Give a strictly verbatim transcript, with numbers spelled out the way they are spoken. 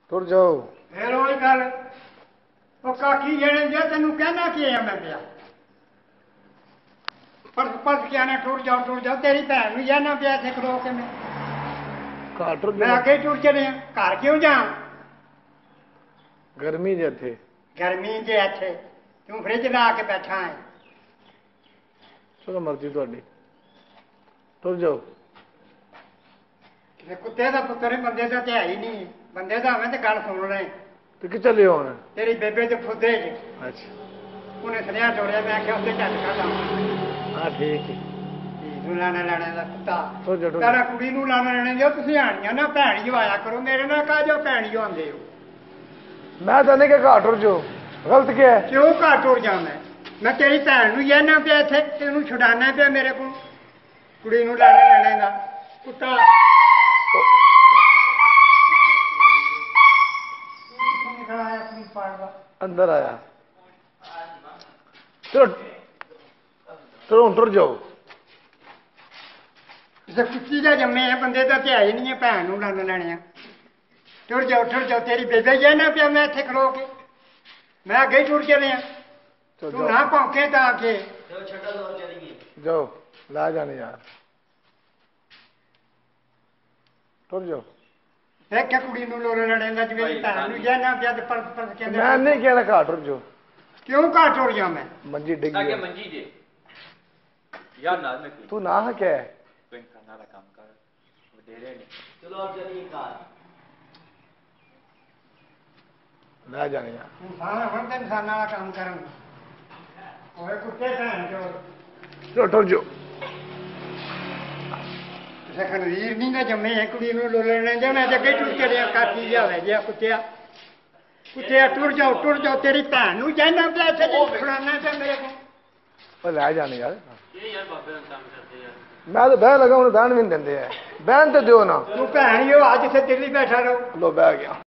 तुर जाओ फिर वही गल वो काकी जने जो तेन कहना की है मैं पिया परस परस के आने टुर जाओ टुर जाओ तेरी भैन नूं जाना पिया थे खलो के मैं घर टुर मैं अगे टुर चले घर क्यों जा गर्मी जे थे गर्मी जे इत्थे तू फ्रिज ला के बैठा है चलो मर्जी तुहाडी तुर जाओ कुत्ते का पुत्र बंदे का तो है ही नहीं बंदे का हमें तो गल सुन ले तो कि चले हो तेरी बेबे तो फुदे च अच्छा उन्हें सनेहा तोड़िया मैं आख्या उससे झटका लाऊं हाँ ठीक है तू लाना लैने का कुत्ता तुर जाओ तुर तेरा कुड़ी नूं लाना लैने जो तुसीं आनियां ना भैणियो आया करो मेरे नाल कह जो भैणियो आंदे हो मैं तो नहीं कि घर टुर जाओ गलत क्या है क्यों घर टुर जा मैं मैं तेरी भैन नूं जाना पिया इत्थे तेनूं छुड़ाना पिया मेरे को कुड़ी नूं लाना लैने का कुत्ता अंदर आया चलो चलो टुर जाओ कुत्ती का जम्मे है बंदे का तो है ही नहीं है भैन नूं लड़ लैने टुर जाओ टुर जाओ तेरी बेबे जाना पिया मैं इत्थे खलो के मैं अगे टुर चले तू ना भौंके ता के जाओ ला जाने यार टुर जाओ फिर क्या कुड़ी नूं लोर लड़ेंगा जी मेरी भैन नूं जाना पिया ते परस परस के मैं नहीं कहना घर टुर जाओ क्यों घर टुर जा मैं मंजी डिग गई मंजी जे यार ना में तू ना क्या है कोई करना वाला काम कर वडेरे ने चलो अब चलिए कार ला जाने यार इंसान हम तो इंसान वाला काम करन ओए कुत्ते भैन जो चलो टुर जाओ खनवीर नहीं ना जम्मे है कुड़ी नूं लोलने दे मैं अगे टुर चले काकी जावे जे कुत्तिया कुत्तिया टुर जाओ टुर जाओ तेरी भैन नूं जाना पिया इत्थे छुड़ाना पिया मेरे को पर ला जाने यार ये यार बाबे का काम करते यार मैं तो बह लगा उन्हें बहन भी नहीं देंगे है बहन तो दो ना तू भैन ही हो आज से दिल्ली बैठा रहो लो बह गया